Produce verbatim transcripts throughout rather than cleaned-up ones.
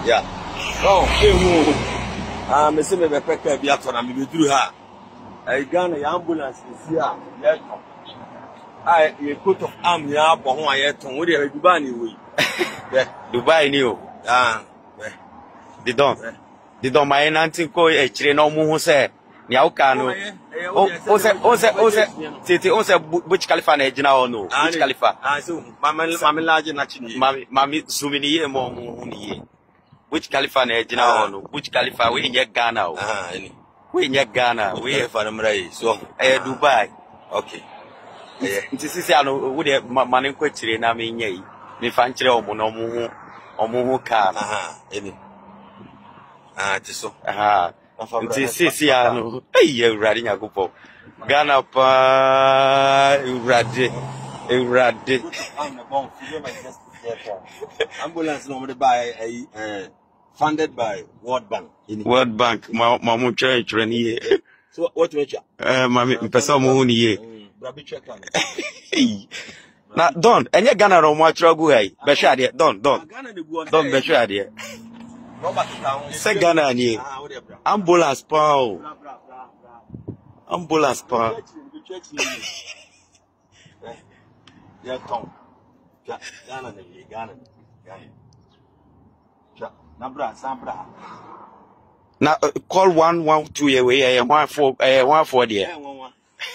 Yeah. Oh, hey, ah, me se me be peka bi ato na me be duru ha. I Ghana ambulance is here. Yeah. I a coat of arm ya bo ho ayeton. Wo de Dubai ni we. Yeah, Dubai ni o. Ah. They don't. They don't my nantin ko e chire na omu hu se ni awka no. O se o se o se tete o se Burj Khalifa na ejina ho no. Burj Khalifa. Ah, so mama mama laje na chini. Mami mami zumini ye mo mu ni ye. Burj Khalifa na ejina ho no. Burj Khalifa we nye Ghana o. Ah, any. We nye Ghana, we for them right. So eh Dubai. Okay. Eh nti sisi ano wo de mane nkwa chire na me nya yi. Me fa nchire omo na omo hu omo hu ka. Aha, any. Ah, tiso. Aha. Nti sisi ano. Eh Ewurade Nyagopo. Ghana pa Ewurade. Ewurade. Ambulance no me buy a funded by World Bank. World Bank ma ma mo twa twa ni ye. So what we check? Eh ma me pesa mo hu ni ye. Brabi check am. Na don enye Ghana ro mo atwa gu hai. Be hwa de don don. Don be hwa de. Se Ghana ni. Ambulance pa o. Ambulance pa. Ya ton. Ghana ni Ghana. Ghana. Na bra san bra. Na uh, call one one two ye we eh one four eh one four there. Eh one one.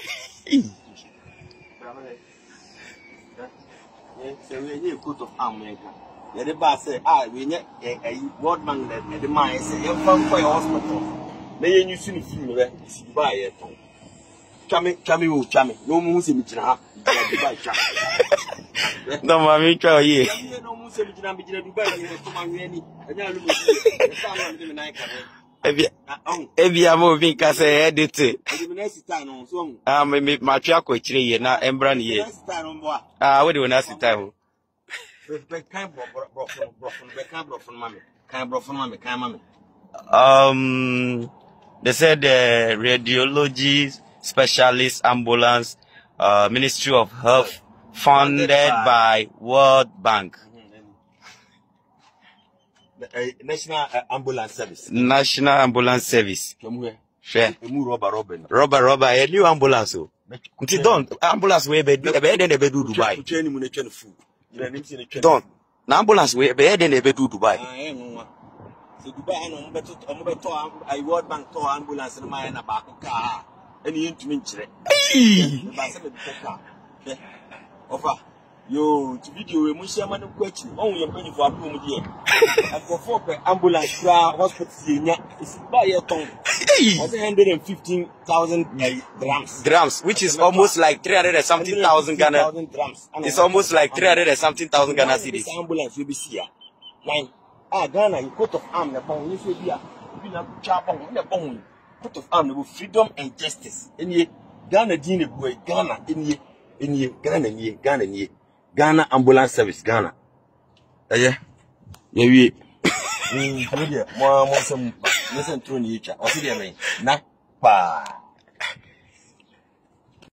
Eh se we nye coat of arm America. Ye de ba say ah we nye eh World Bank na de man say ye fan for your hospital. Na ye nyusu ni film we si ba ye ton. Chame chame wo chame. No mu se mi jina ha. Dubai chame. No mami twa ye. No mu se mi jina mi jina Dubai ni to ma hwe ni. Anya lu mo. E sa no mi na ika. Ebia ebia mo vin ka se edit. Ah me me ma twa ko kire ye na embra ne ye. Ah we de wona sita ho. Um they said the radiology specialist ambulance uh Ministry of Health funded by World Bank. Uh, National uh, Ambulance Service. National Ambulance Service. Share. Rubber, rubber. Rubber, rubber. A new ambulance. Nti don't ambulance we be do e be dey be do Dubai. Don't. Na ambulance we be dey be do Dubai. Ah, eh no. So Dubai no mo beto mo beto ai World Bank to ambulance no mai na ba ko ka. Eni yentumi nkire. Eh. Ba se be ka. Ofa. Yo, to video we mun share man ko achi. On we mpanyi fo adu mu die. Akofo pe ambulance tra hospital nya. Isi ba ye ton. one hundred fifteen thousand drams. Drams, which is almost like three hundred and something thousand Ghana. It's almost like three hundred and something thousand Ghana cedis. This ambulance we be see ya. Nine. Ah, Ghana, you coat of arm na bon. You say bia. You na cha bon, na bon. Coat of arm na freedom and justice. Enie Ghana din na boy Ghana enie enie Ghana nie Ghana nie. Ghana Ambulance Service Ghana. Eh yeah we mm mo mo some listen to ni cha o si dey na pa